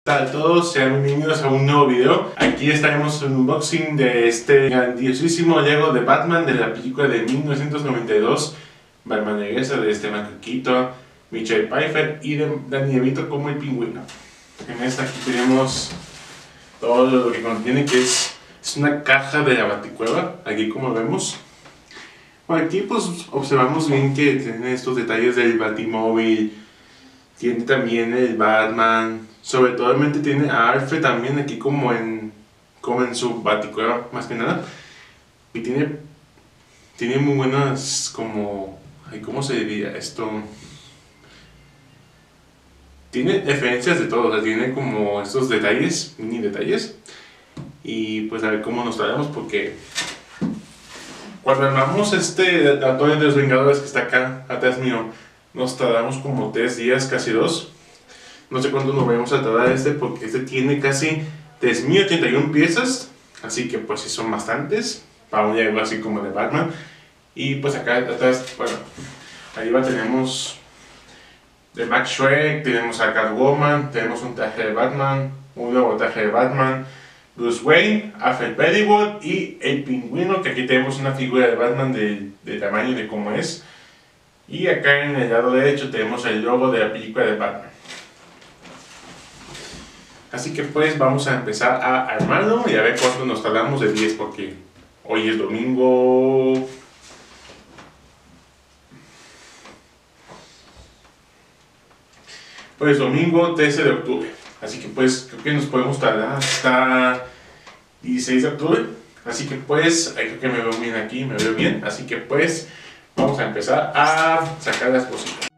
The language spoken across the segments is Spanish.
Hola a todos, sean bienvenidos a un nuevo video. Aquí estaremos en un unboxing de este grandiosísimo Lego de Batman de la película de 1992, Batman Regresa, de este macaquito, Michelle Pfeiffer y de Danny DeVito como el Pingüino. En esta aquí tenemos todo lo que contiene, que es una caja de la Baticueva, aquí como vemos. Bueno, aquí pues observamos bien que tiene estos detalles del Batimóvil, tiene también el Batman, sobre todo tiene a Alfred también aquí como en su Baticueva más que nada. Y tiene muy buenas como, ¿cómo se diría esto? Tiene referencias de todo, o sea, tiene como estos detalles, mini detalles. Y pues a ver cómo nos traemos, porque cuando armamos este Antonio de los Vengadores que está acá atrás mío, nos tardamos como 3 días, casi 2. No sé cuánto nos vamos a tardar porque este tiene casi 3081 piezas, así que pues sí son bastantes para un Lego así como de Batman. Y pues acá atrás, bueno, arriba tenemos de Max Shrek, tenemos a Catwoman, tenemos un traje de Batman, un nuevo traje de Batman, Bruce Wayne, Alfred Pennyworth y el Pingüino, que aquí tenemos una figura de Batman de tamaño de cómo es. Y acá en el lado derecho tenemos el logo de la película de Batman. Así que pues vamos a empezar a armarlo y a ver cuánto nos tardamos de 10, porque hoy es domingo. Pues domingo 13 de octubre. Así que pues creo que nos podemos tardar hasta 16 de octubre. Así que pues, creo que me veo bien aquí, me veo bien. Así que pues vamos a empezar a sacar las cositas.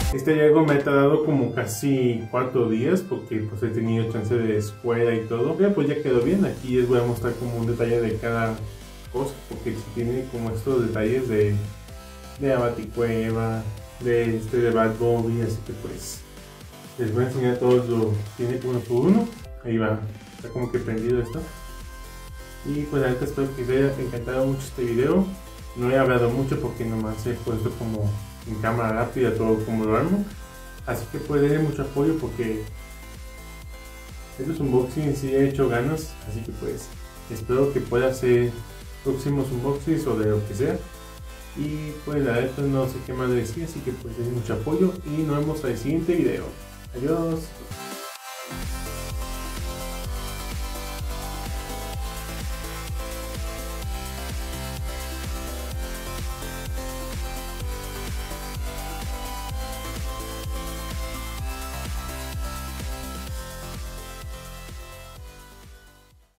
Este Lego me ha tardado como casi 4 días porque pues he tenido chance de escuela y todo, pero pues ya quedó bien. Aquí les voy a mostrar como un detalle de cada cosa, porque si tiene como estos detalles de la Baticueva, de Bad Bunny, así que pues les voy a enseñar todos lo tiene uno por uno. Ahí va, está como que prendido esto. Y pues la neta espero que les haya encantado mucho este video. No he hablado mucho porque nomás he puesto como en cámara rápida todo como lo armo, así que pues denle mucho apoyo porque estos unboxings sí he hecho ganas, así que pues espero que pueda hacer próximos unboxings o de lo que sea. Y pues la verdad no sé qué más decir, así que pues denle mucho apoyo y nos vemos en el siguiente video. Adiós.